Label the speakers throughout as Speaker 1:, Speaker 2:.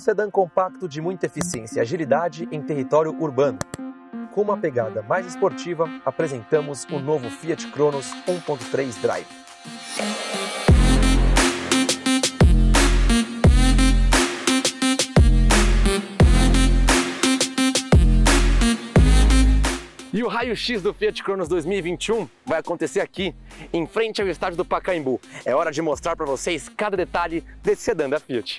Speaker 1: sedã compacto de muita eficiência e agilidade em território urbano. Com uma pegada mais esportiva, apresentamos o novo Fiat Cronos 1.3 Drive. E o raio-x do Fiat Cronos 2021 vai acontecer aqui, em frente ao estádio do Pacaembu. É hora de mostrar para vocês cada detalhe desse sedã da Fiat.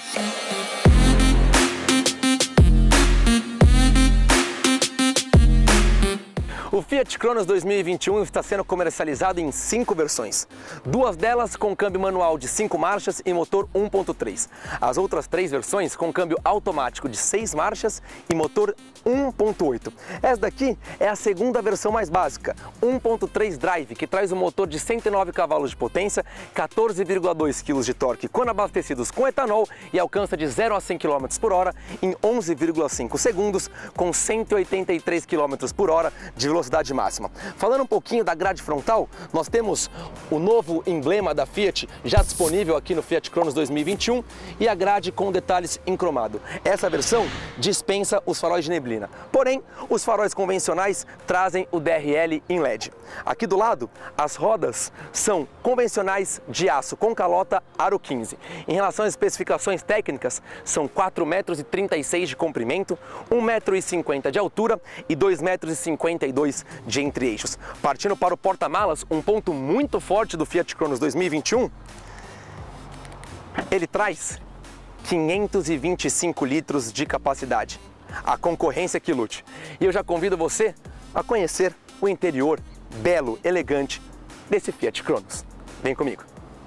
Speaker 1: O Fiat Cronos 2021 está sendo comercializado em 5 versões. 2 delas com câmbio manual de 5 marchas e motor 1.3. As outras 3 versões com câmbio automático de 6 marchas e motor 1.8. Essa daqui é a segunda versão mais básica, 1.3 Drive, que traz um motor de 109 cavalos de potência, 14,2 kg de torque quando abastecidos com etanol e alcança de 0 a 100 km por hora em 11,5 segundos, com 183 km por hora de velocidade máxima. Falando um pouquinho da grade frontal, nós temos o novo emblema da Fiat já disponível aqui no Fiat Cronos 2021 e a grade com detalhes em cromado. Essa versão dispensa os faróis de neblina. Porém, os faróis convencionais trazem o DRL em LED. Aqui do lado, as rodas são convencionais de aço com calota aro 15. Em relação às especificações técnicas, são 4,36 m de comprimento, 1,50 m de altura e 2,52 m de entre-eixos. Partindo para o porta-malas, um ponto muito forte do Fiat Cronos 2021, ele traz 525 litros de capacidade. A concorrência que lute. E eu já convido você a conhecer o interior belo, elegante desse Fiat Cronos. Vem comigo.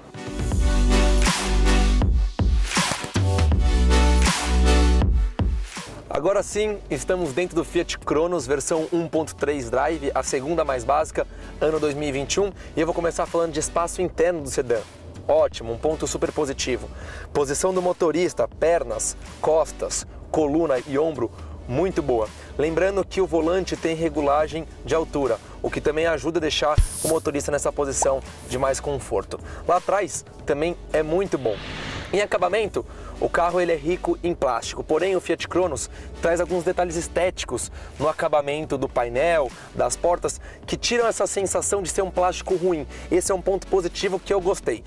Speaker 1: Agora sim, estamos dentro do Fiat Cronos versão 1.3 Drive, a segunda mais básica, ano 2021, e eu vou começar falando de espaço interno do sedã. Ótimo, um ponto super positivo. Posição do motorista, pernas, costas, coluna e ombro, muito boa. Lembrando que o volante tem regulagem de altura, o que também ajuda a deixar o motorista nessa posição de mais conforto. Lá atrás também é muito bom. Em acabamento, o carro ele é rico em plástico, porém o Fiat Cronos traz alguns detalhes estéticos no acabamento do painel, das portas, que tiram essa sensação de ser um plástico ruim. Esse é um ponto positivo que eu gostei.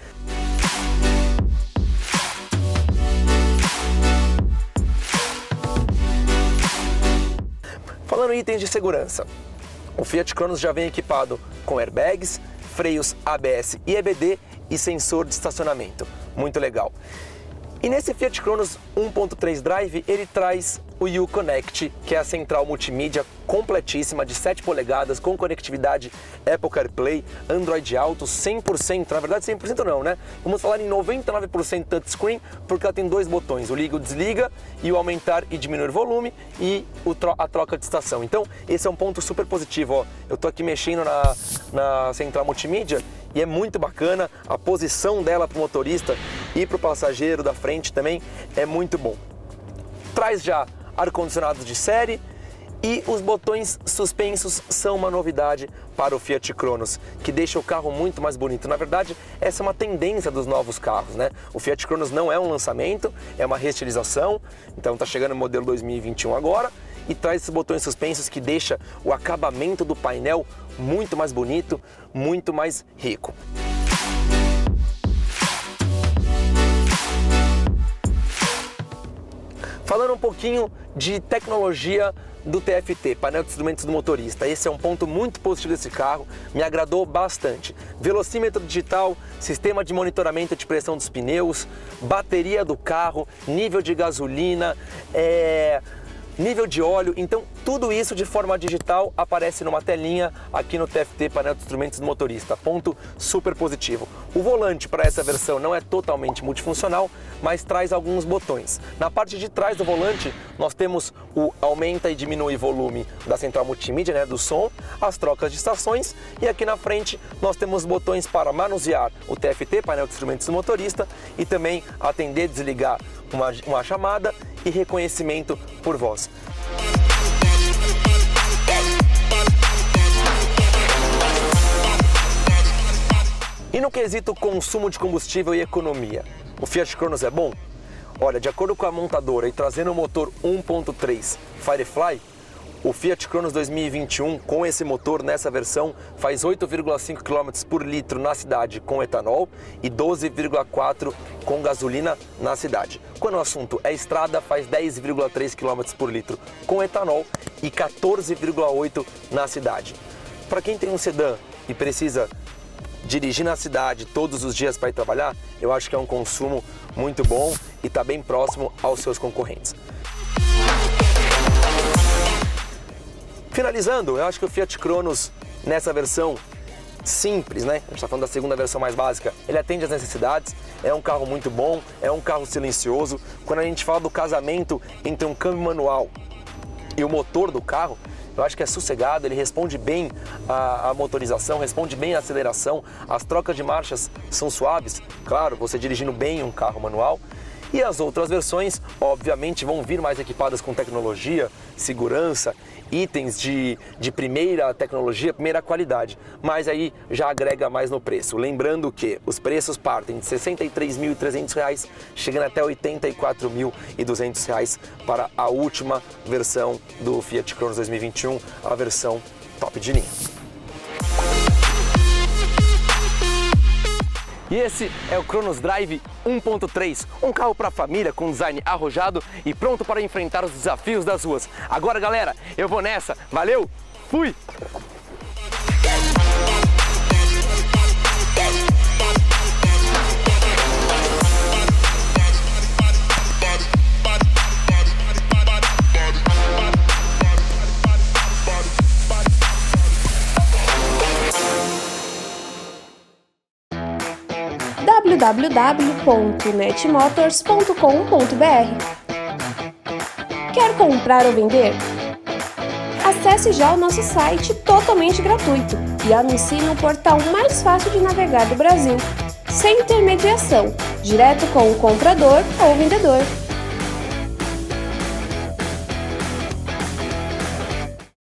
Speaker 1: Falando em itens de segurança, o Fiat Cronos já vem equipado com airbags, freios ABS e EBD e sensor de estacionamento. Muito legal. E nesse Fiat Cronos 1.3 Drive, ele traz o U-Connect, que é a central multimídia completíssima de 7 polegadas, com conectividade Apple CarPlay, Android Auto, 100%, na verdade 100% não, né? Vamos falar em 99% touchscreen, porque ela tem 2 botões, o liga e o desliga, e o aumentar e diminuir volume, e a troca de estação. Então, esse é um ponto super positivo, ó. Eu tô aqui mexendo na central multimídia, e é muito bacana, a posição dela para o motorista e para o passageiro da frente também é muito bom. Traz já ar-condicionado de série e os botões suspensos são uma novidade para o Fiat Cronos, que deixa o carro muito mais bonito. Na verdade, essa é uma tendência dos novos carros, né? O Fiat Cronos não é um lançamento, é uma reestilização, então está chegando o modelo 2021 agora, e traz esses botões suspensos que deixa o acabamento do painel muito mais bonito, muito mais rico. Falando um pouquinho de tecnologia do TFT, painel de instrumentos do motorista. Esse é um ponto muito positivo desse carro, me agradou bastante. Velocímetro digital, sistema de monitoramento de pressão dos pneus, bateria do carro, nível de gasolina, nível de óleo, então tudo isso de forma digital aparece numa telinha aqui no TFT, painel de instrumentos do motorista, ponto super positivo. O volante para essa versão não é totalmente multifuncional, mas traz alguns botões. Na parte de trás do volante nós temos o aumenta e diminui volume da central multimídia, né, do som, as trocas de estações, e aqui na frente nós temos botões para manusear o TFT, painel de instrumentos do motorista, e também atender, desligar uma chamada e reconhecimento por voz. E no quesito consumo de combustível e economia, o Fiat Cronos é bom? Olha, de acordo com a montadora e trazendo o motor 1.3 Firefly, o Fiat Cronos 2021 com esse motor nessa versão faz 8,5 km por litro na cidade com etanol e 12,4 com gasolina na cidade. Quando o assunto é estrada, faz 10,3 km por litro com etanol e 14,8 na cidade. Para quem tem um sedã e precisa dirigir na cidade todos os dias para ir trabalhar, eu acho que é um consumo muito bom e está bem próximo aos seus concorrentes. Finalizando, eu acho que o Fiat Cronos, nessa versão simples, né? A gente está falando da segunda versão mais básica, ele atende às necessidades, é um carro muito bom, é um carro silencioso. Quando a gente fala do casamento entre um câmbio manual e o motor do carro, eu acho que é sossegado, ele responde bem à motorização, responde bem à aceleração, as trocas de marchas são suaves, claro, você dirigindo bem um carro manual. E as outras versões, obviamente, vão vir mais equipadas com tecnologia, segurança, itens de primeira tecnologia, primeira qualidade, mas aí já agrega mais no preço. Lembrando que os preços partem de R$ 63.300, chegando até R$ 84.200 para a última versão do Fiat Cronos 2021, a versão top de linha. E esse é o Cronos Drive 1.3, um carro para família com design arrojado e pronto para enfrentar os desafios das ruas. Agora, galera, eu vou nessa. Valeu, fui!
Speaker 2: www.netmotors.com.br. Quer comprar ou vender? Acesse já o nosso site totalmente gratuito e anuncie no portal mais fácil de navegar do Brasil, sem intermediação, direto com o comprador ou vendedor.